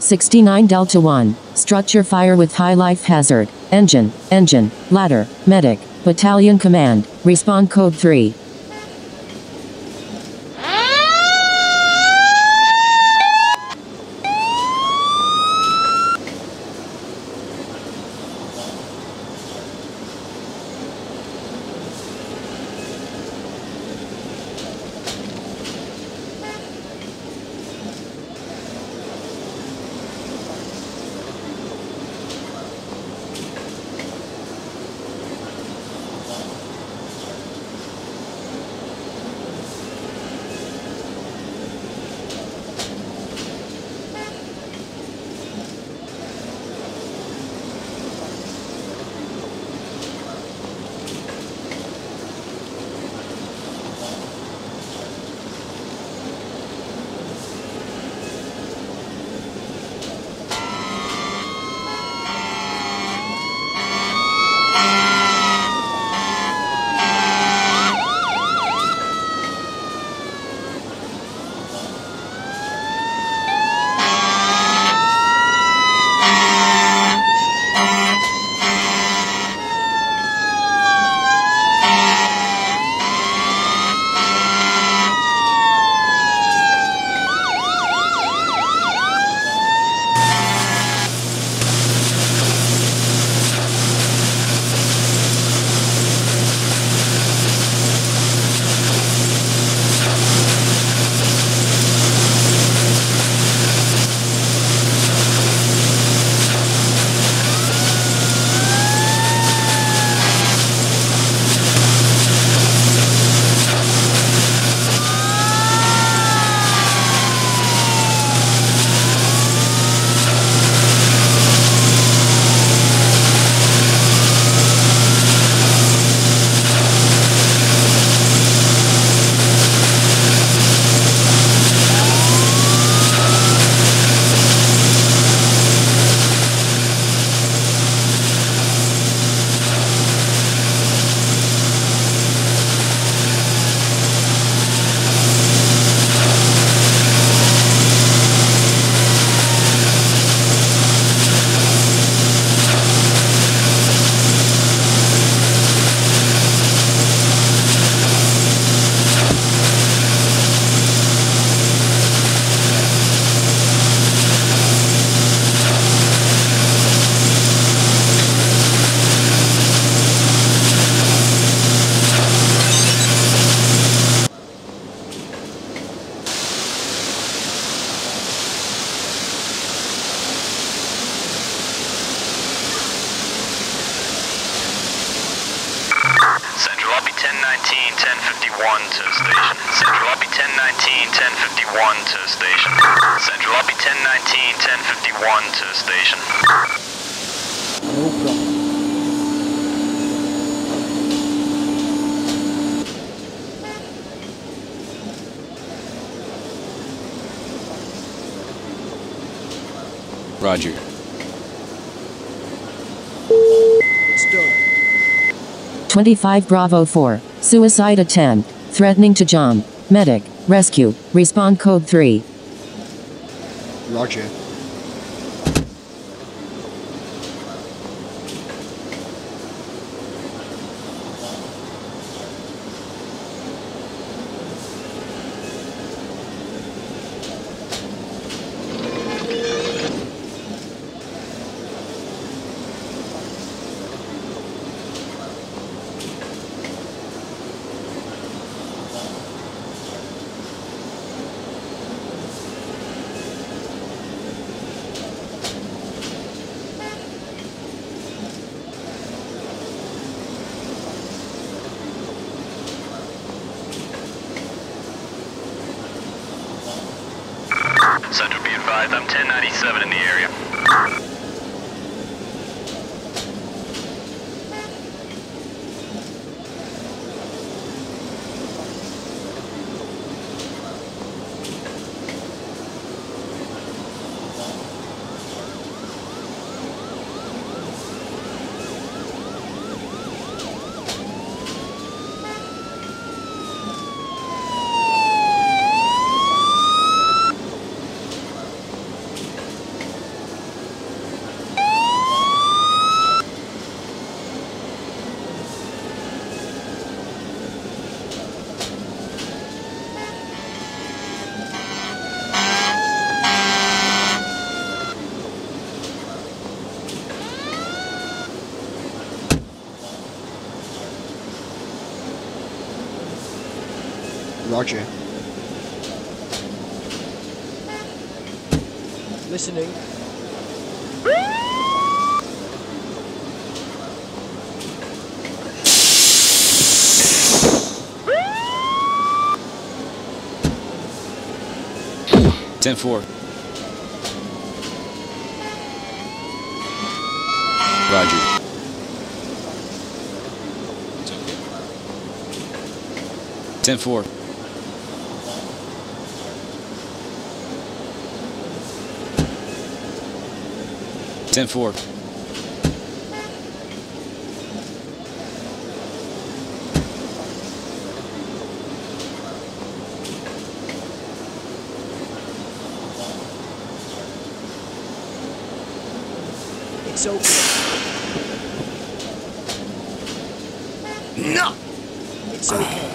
69 Delta 1. Structure fire with high life hazard. Engine, ladder, medic, battalion command. Respawn code 3. Central Lobby 1019, 1051 to station. Central Lobby 1019, 1051 to station. Central Lobby 1019, 1051 to station. No problem. Roger. It's done. 25 Bravo 4. Suicide attempt. Threatening to jump. Medic. Rescue. Respawn code 3. Roger. Central, be advised, I'm 1097 in the area. Roger. Listening. Ten four. Roger. It's okay. 10-4. Ten four. It's okay. No! It's okay.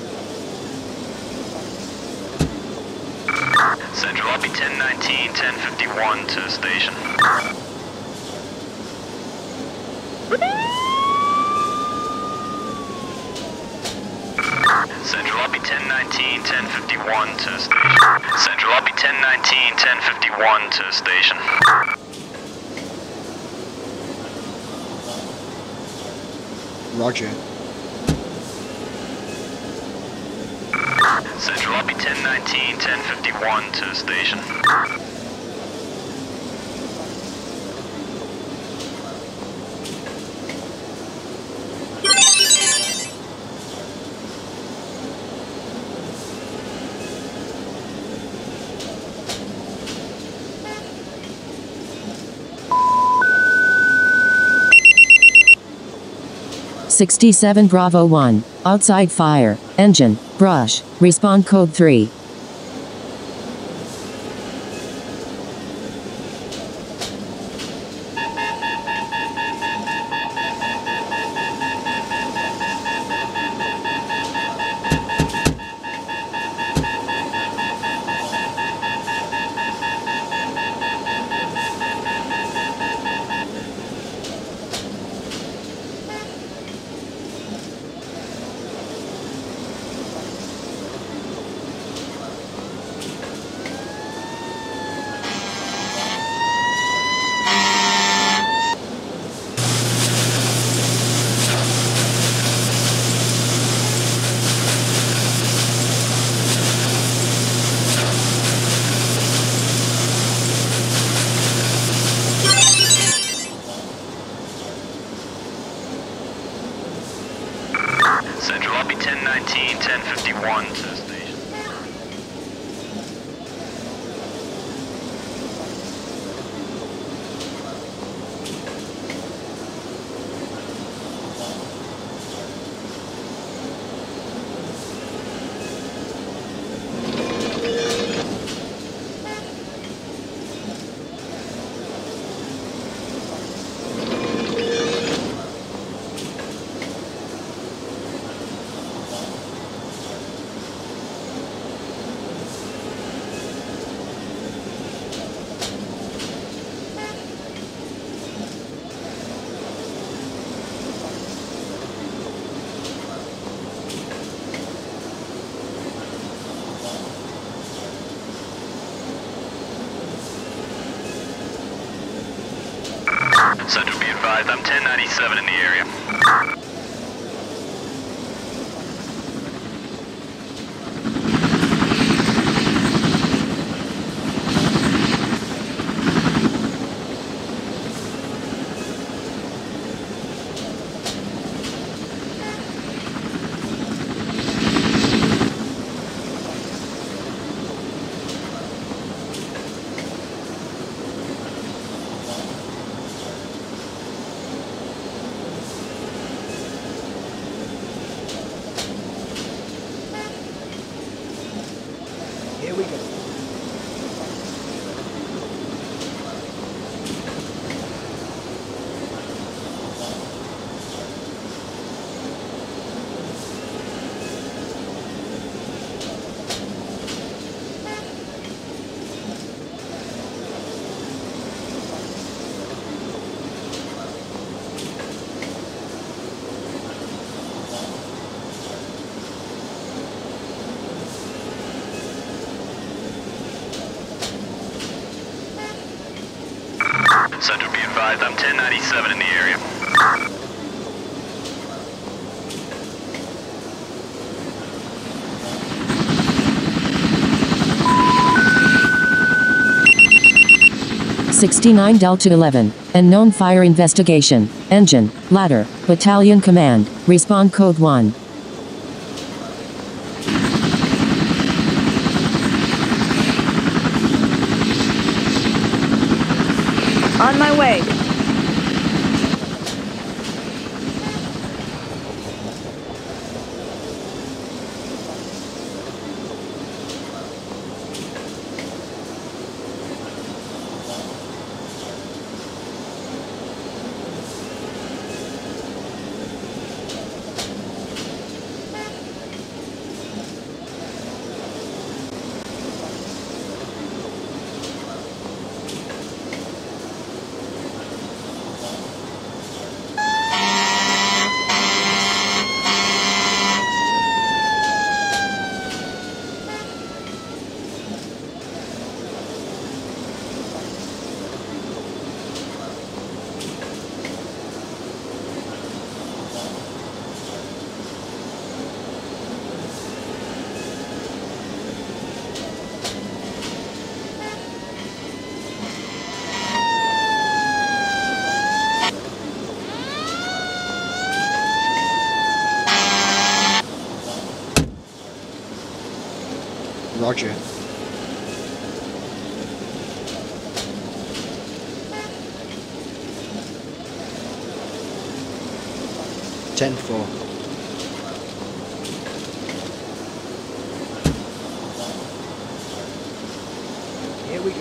Central lobby 1019, 1051 to station. Central lobby 1019, 1051 to station. Central lobby 1019, 1051 to station. Roger. Central lobby 1019, 1051 to station. '67 Bravo 1. Outside fire. Engine. Brush. Respond code 3. Central lobby 1019, 1051 to station. Central, be advised, I'm 1097 in the area. Central, be advised, I'm 1097 in the area. '69 Delta 11. Unknown fire investigation. Engine, ladder, battalion command. Respond code 1. On my way. Roger. Ten four. Here we go.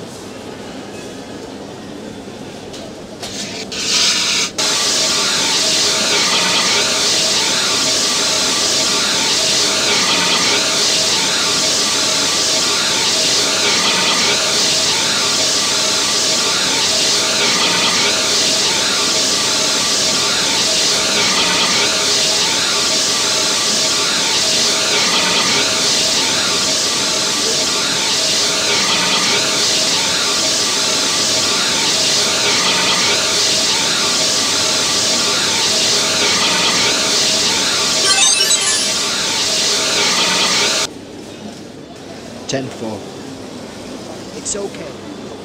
Ten four. It's okay.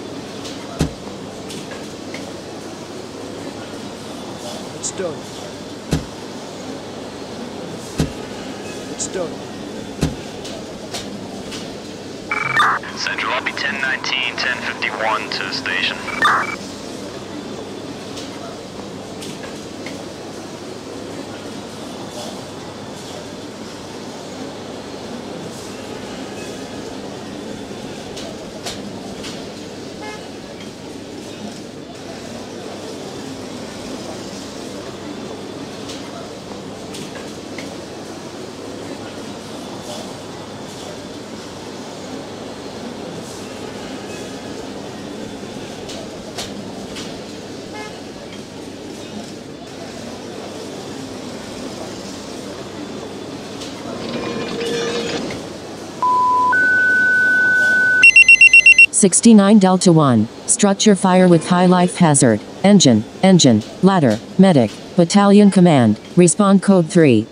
It's done. It's done. Central, I'll be 1019, 1051 to station. '69 Delta 1. Structure fire with high life hazard. Engine, ladder, medic, battalion command. Respond code 3.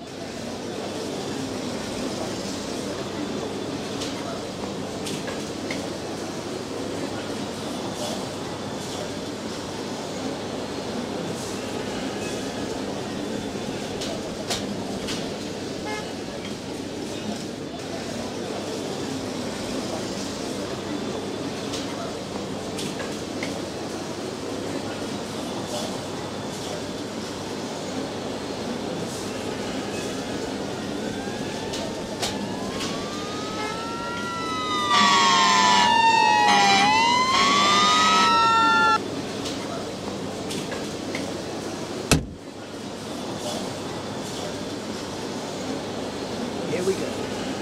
Here we go.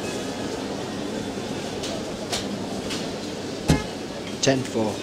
10-4.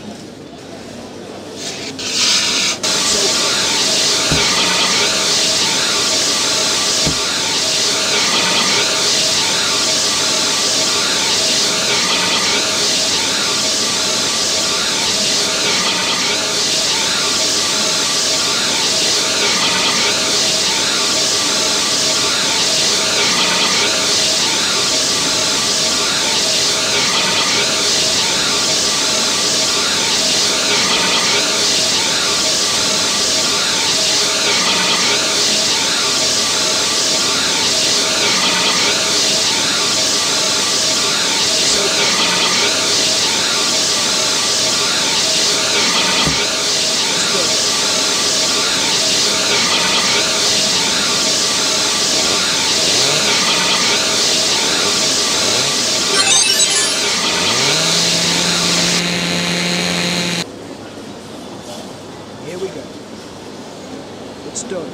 we go. It's done.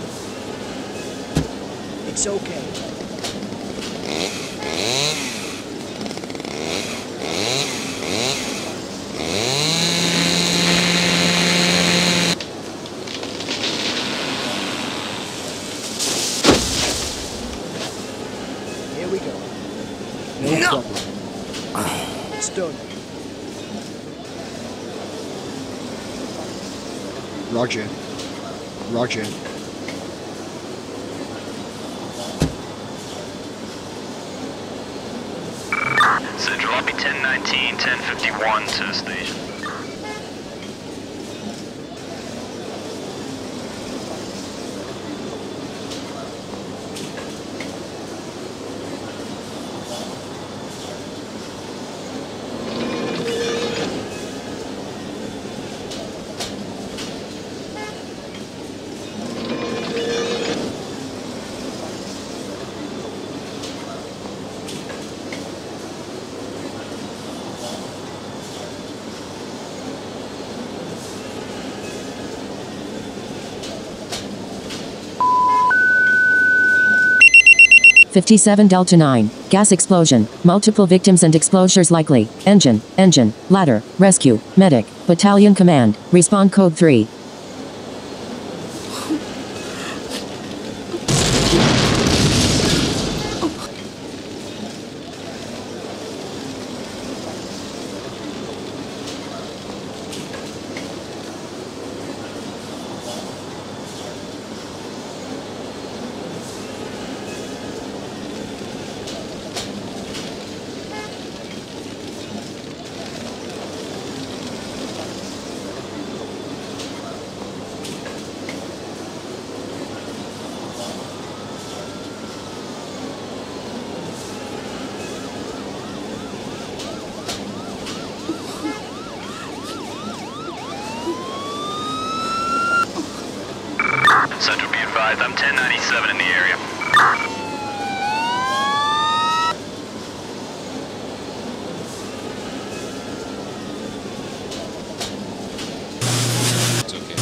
It's okay. Here we go. No problem. It's done. Roger. Roger. Central lobby 1019, 1051 to station. '57 Delta 9. Gas explosion. Multiple victims and exposures likely. Engine. Ladder. Rescue. Medic. Battalion command. Respond code 3. Central be advised, I'm 1097 in the area. It's okay.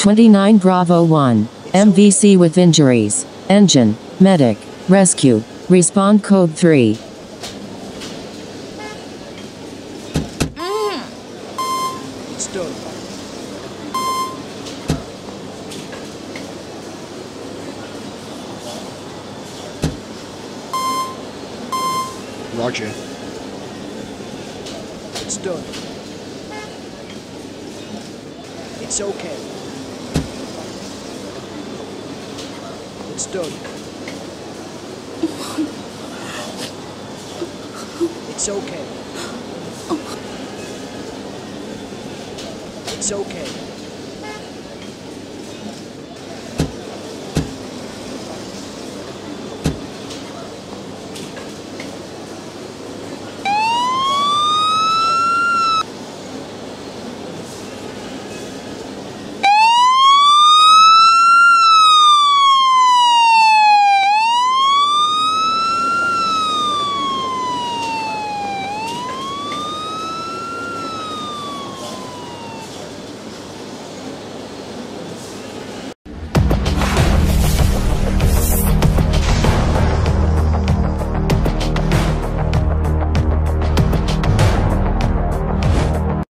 29 Bravo 1. MVC with injuries. Engine. Medic. Rescue. Respond code 3. It's done. Roger. It's done. It's okay. It's done. It's okay. It's okay.